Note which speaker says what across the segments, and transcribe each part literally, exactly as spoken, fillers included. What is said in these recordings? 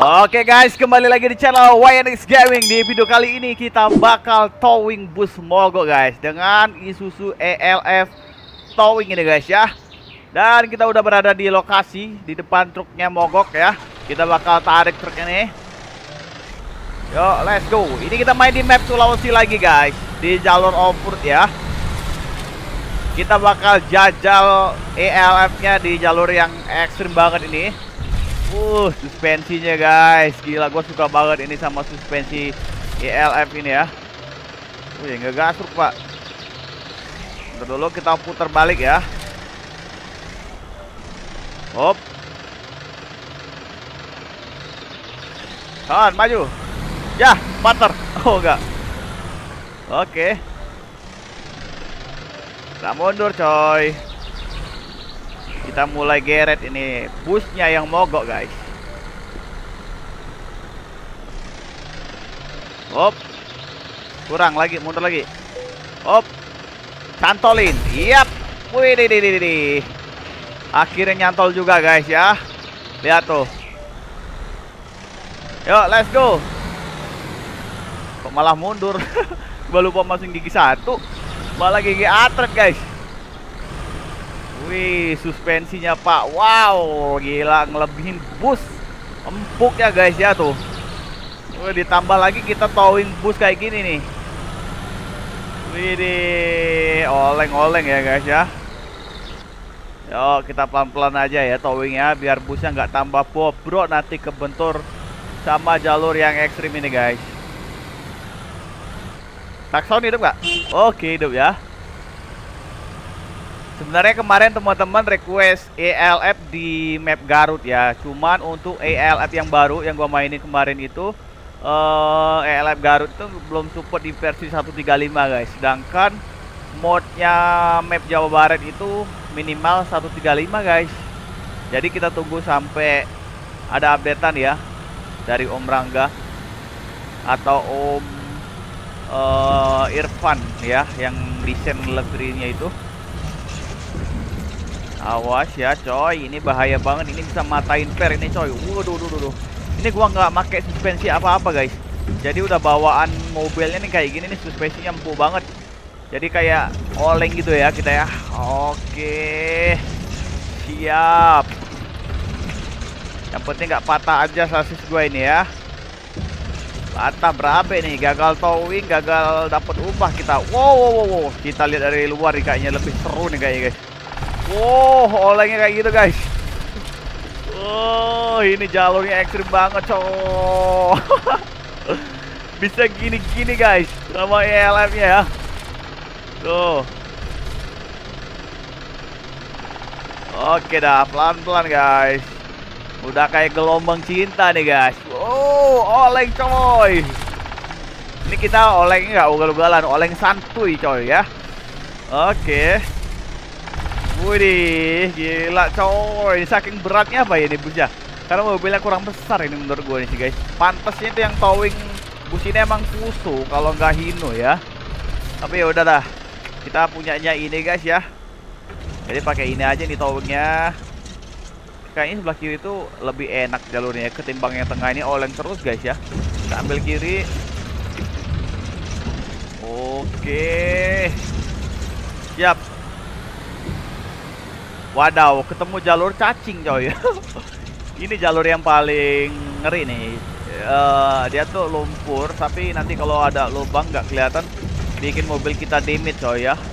Speaker 1: Oke guys, kembali lagi di channel Y N X Gaming. Di video kali ini kita bakal towing bus mogok guys, dengan Isuzu E L F towing ini guys ya. Dan kita udah berada di lokasi, di depan truknya mogok ya. Kita bakal tarik truk ini. Yo, let's go. Ini kita main di map Sulawesi lagi guys, di jalur off-road ya. Kita bakal jajal E L F-nya di jalur yang ekstrim banget ini. Uh, suspensinya guys, gila, gue suka banget ini sama suspensi E L F ini ya. Wih, nggak gasruk pak. Bentar dulu, kita putar balik ya. Hop. Kawan, maju. Ya, putar. Oh enggak. Oke. Kita mundur coy. Kita mulai geret ini busnya yang mogok guys. Hop. Kurang lagi, mundur lagi. Hop. Cantolin. Yap. Wih, di di di di. Akhirnya nyantol juga guys ya. Lihat tuh. Yuk, let's go. Kok malah mundur? Gua lupa masukin gigi satu. Malah gigi atret guys. Wih, suspensinya pak, wow, gila, ngelebihin bus, empuk ya guys ya tuh. Wih, ditambah lagi kita towing bus kayak gini nih. Wih, oleng-oleng ya guys ya. Yo, kita pelan-pelan aja ya towingnya, biar busnya nggak tambah bobrok nanti kebentur sama jalur yang ekstrim ini guys. Takson hidup nggak? Oke, hidup ya. Sebenarnya kemarin teman-teman request E L F di map Garut ya. Cuman untuk E L F yang baru yang gua mainin kemarin itu uh, E L F Garut itu belum support di versi seratus tiga puluh lima guys. Sedangkan modnya map Jawa Barat itu minimal seratus tiga puluh lima guys. Jadi kita tunggu sampai ada updatean ya dari Om Rangga atau Om uh, Irfan ya, yang desain livery-nya itu. Awas ya coy, ini bahaya banget, ini bisa matain per ini coy. Waduh, duh, duh, duh. Ini gua nggak pakai suspensi apa-apa guys. Jadi udah bawaan mobilnya nih kayak gini nih, suspensinya empuk banget. Jadi kayak oleng gitu ya kita ya. Oke, siap. Yang penting nggak patah aja sasis gua ini ya. Patah berapa ini? Gagal towing, gagal dapat upah kita. Wow, wow, wow, wow. Kita lihat dari luar nih, kayaknya lebih seru nih kayaknya guys. Wow, olengnya kayak gitu guys. Oh, ini jalurnya ekstrim banget coy. Bisa gini-gini guys sama E L F-nya ya. Tuh. Oke dah, pelan-pelan guys. Udah kayak gelombang cinta nih guys. Wow, oleng coy. Ini kita olengnya nggak ugal-ugalan, oleng santuy coy ya. Oke. Wih, gila coy. Saking beratnya apa ya ini busnya? Karena mobilnya kurang besar ini menurut gue nih sih guys. Pantasnya itu yang towing bus ini emang Fuso, kalau nggak Hino ya. Tapi ya udah dah. Kita punyanya ini guys ya. Jadi pakai ini aja nih towingnya. Kayaknya sebelah kiri itu lebih enak jalurnya ketimbang yang tengah ini oleng terus guys ya. Kita ambil kiri. Oke. Siap. Wadaw, ketemu jalur cacing coy. Ini jalur yang paling ngeri nih. Uh, dia tuh lumpur, tapi nanti kalau ada lubang nggak kelihatan, bikin mobil kita damage coy ya.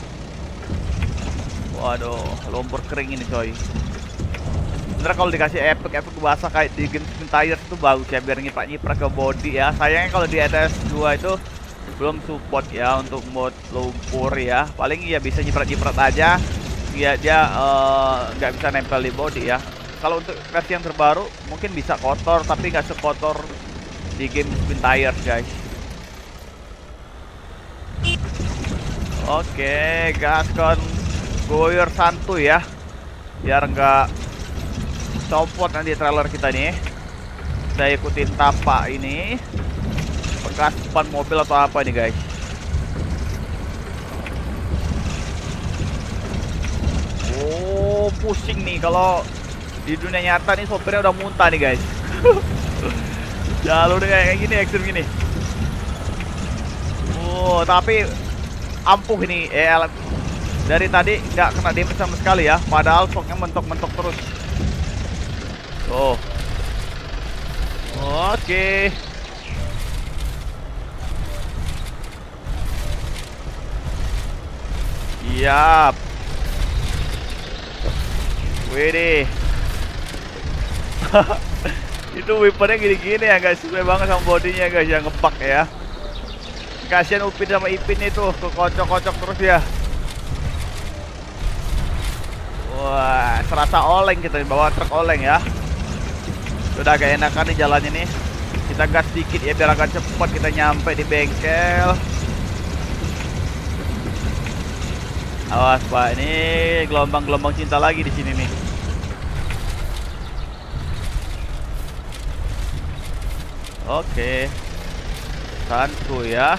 Speaker 1: Waduh, lumpur kering ini coy. Sebenernya kalau dikasih efek-efek basah kayak di Genshin Tires itu bagus ya, biar nyiprat-nyiprat ke body ya. Sayangnya kalau di E T S dua itu belum support ya untuk mode lumpur ya. Paling ya bisa nyiprat-nyiprat aja. Ya dia nggak uh, bisa nempel di body ya. Kalau untuk versi yang terbaru mungkin bisa kotor, tapi nggak sekotor di game Spin Tires guys. Oke, gaskon goyer santuy ya, biar nggak copot nanti trailer kita nih. Kita ikutin tapak ini, bekas ban mobil atau apa nih guys. Oh, pusing nih kalau di dunia nyata nih, sopirnya udah muntah nih guys. Jalurnya kayak gini, ekstrim gini. Oh, tapi ampuh ini E L F. Dari tadi nggak kena damage sama sekali ya. Padahal fognya mentok-mentok terus. Oh. Oke. Siap. Widih. Itu weaponnya gini-gini ya guys, sesuai banget sama bodinya guys, yang ngebug ya. Kasihan Upin sama Ipin itu kekocok-kocok terus ya. Wah, serasa oleng kita bawa truk oleng ya. Udah agak enakan nih jalannya nih. Kita gas dikit ya biar agak cepat kita nyampe di bengkel. Awas Pak, ini gelombang-gelombang cinta lagi di sini nih. Oke, santuy ya.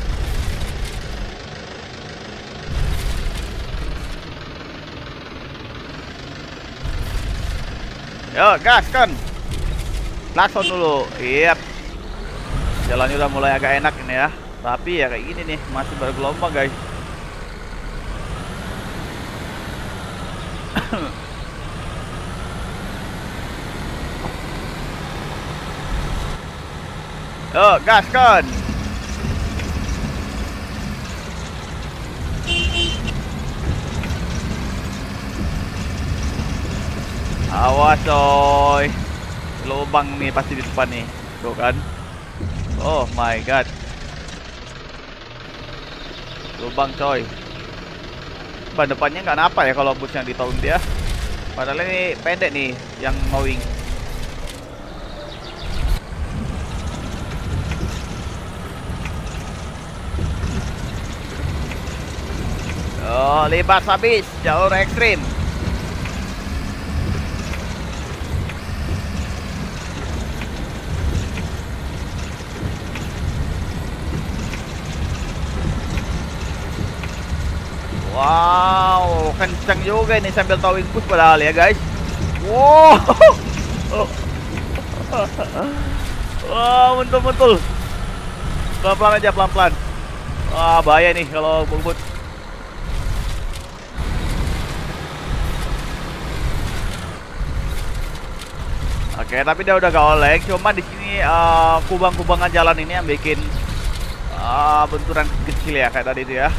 Speaker 1: Yo, gas kan. Klakson dulu. Yep. Jalannya udah mulai agak enak ini ya. Tapi ya kayak gini nih, masih bergelombang guys. Yo, gas kan. Awas coy. Lubang nih pasti di depan nih. Tuh kan. Oh my god. Lubang coy. Ban depannya nggak napa ya kalau bus yang ditolong dia. Padahal ini pendek nih yang mowing. Oh, libas habis jalur ekstrim. Wow, kencang juga ini sambil towing bus padahal ya guys. Wow. Wah, betul-betul. Pelan-pelan aja, pelan-pelan. Wah, bahaya nih kalau bubut. Oke, tapi dia udah gak oleng. Cuma di sini uh, kubang-kubangan jalan ini yang bikin uh, benturan kecil ya kayak tadi itu ya.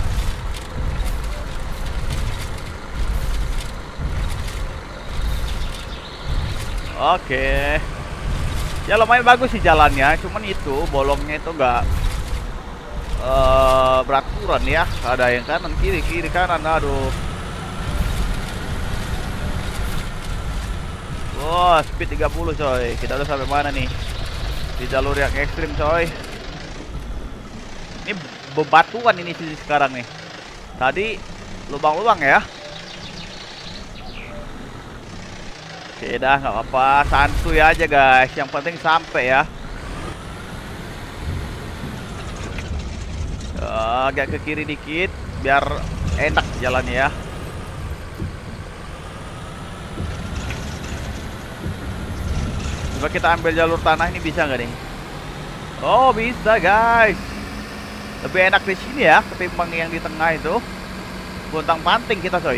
Speaker 1: Oke. Ya lumayan bagus sih jalannya, cuman itu bolongnya itu enggak uh, beraturan ya. Ada yang kanan kiri, kiri kanan, aduh. Wah, speed tiga puluh coy. Kita udah sampai mana nih? Di jalur yang ekstrim coy. Ini bebatuan ini sih sekarang nih. Tadi lubang-lubang ya. Oke dah, nggak apa-apa, santuy aja guys. Yang penting sampai ya. Uh, agak ke kiri dikit, biar enak jalannya ya. Coba kita ambil jalur tanah ini, bisa nggak nih? Oh bisa guys. Lebih enak di sini ya ketimbang yang di tengah itu. Bontang panting kita coy.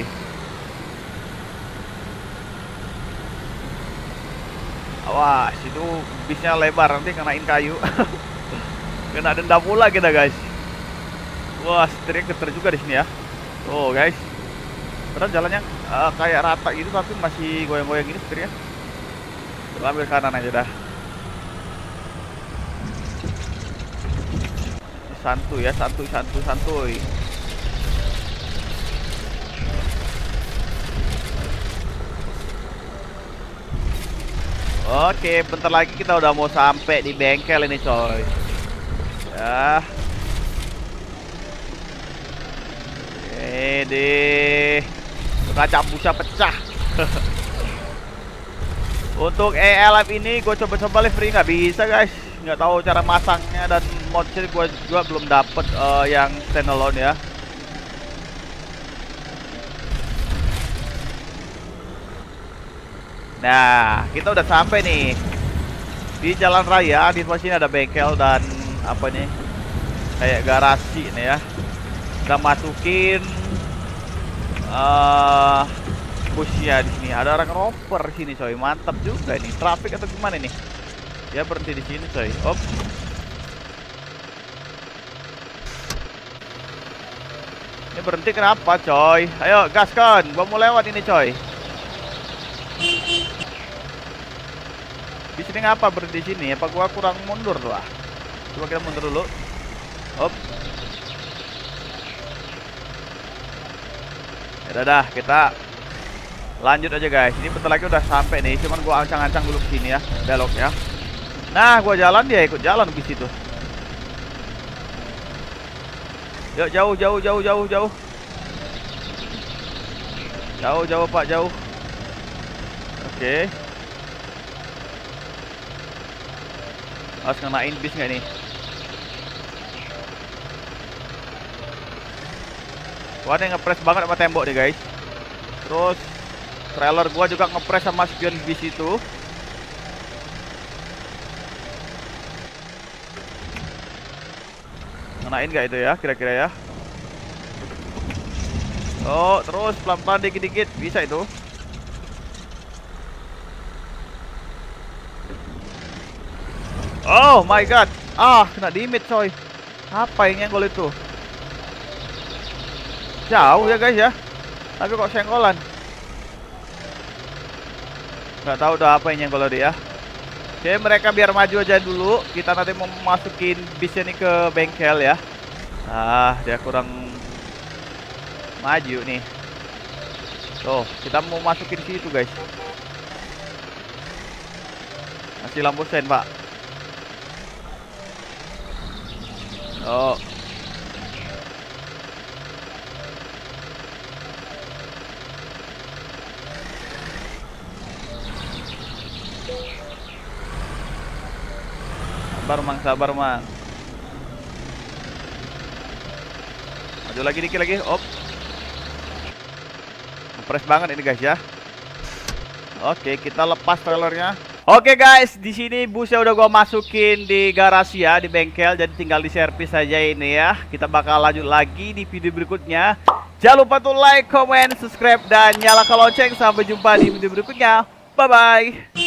Speaker 1: Awas, itu bisnya lebar, nanti kenain kayu. Kena denda pula kita guys. Wah, setirnya geter juga di sini ya. Oh guys, terus jalannya uh, kayak rata gitu tapi masih goyang-goyang gini setirnya. Kita ambil kanan aja dah. Santuy ya, santuy, santuy, santuy. Oke, bentar lagi kita udah mau sampai di bengkel ini coy. Ya. Ini kaca busa pecah. Untuk E L F ini gue coba-coba livery nggak bisa guys. Nggak tahu cara masangnya dan modnya gue juga belum dapet uh, yang standalone ya. Nah, kita udah sampai nih. di jalan raya. Di tempat sini ada bengkel dan apa nih, kayak garasi nih ya. Kita masukin uh, busnya di sini. Ada orang roper sini coy, mantap juga ini. Traffic atau gimana nih? Ya berhenti di sini coy. Op. Ini berhenti kenapa coy? Ayo gaskan, gua mau lewat ini coy. Di sini ngapa berhenti di sini? Apa gua kurang mundur lah? Coba kita mundur dulu. Hop. Ya udah, kita lanjut aja guys. Ini bentar lagi udah sampai nih. Cuman gua ancang-ancang dulu ke sini ya, belok ya. Nah, gua jalan, dia ikut jalan ke situ. Yuk jauh jauh jauh jauh jauh. Jauh jauh Pak, jauh. Oke. Harus kenain bis nggak nih? Wah, ini ngepres banget sama tembok nih guys. Terus trailer gua juga ngepres sama spion bis itu. Kenain nggak itu ya, kira-kira ya? Oh, terus pelan-pelan dikit-dikit bisa itu. Oh my god. Ah, kena dimit coy. Apa yang nyenggol itu? Jauh ya guys ya. Tapi kok senggolan. Nggak tahu udah apa yang nyenggol tadi ya. Oke, mereka biar maju aja dulu. Kita nanti mau masukin bisnya nih ke bengkel ya. Ah, dia kurang maju nih. Tuh, kita mau masukin situ guys. Masih lampu sen, Pak. Oh. Sabar mang, sabar mang. Maju lagi dikit lagi, op. Press banget ini guys ya. Oke, kita lepas trailernya. Oke guys, di sini busnya udah gua masukin di garasi ya, di bengkel. Jadi tinggal di servis saja ini ya. Kita bakal lanjut lagi di video berikutnya. Jangan lupa tuh like, comment, subscribe, dan nyalakan lonceng. Sampai jumpa di video berikutnya. Bye bye.